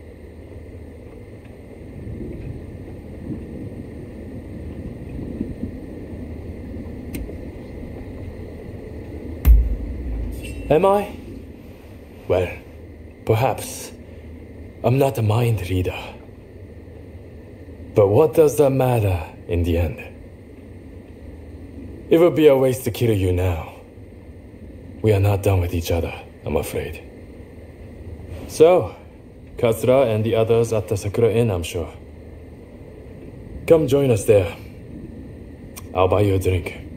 Am I? Well, perhaps. I'm not a mind reader. But what does that matter in the end? It would be a waste to kill you now. We are not done with each other, I'm afraid. So, Katsura and the others at the Sakura Inn, I'm sure. Come join us there. I'll buy you a drink.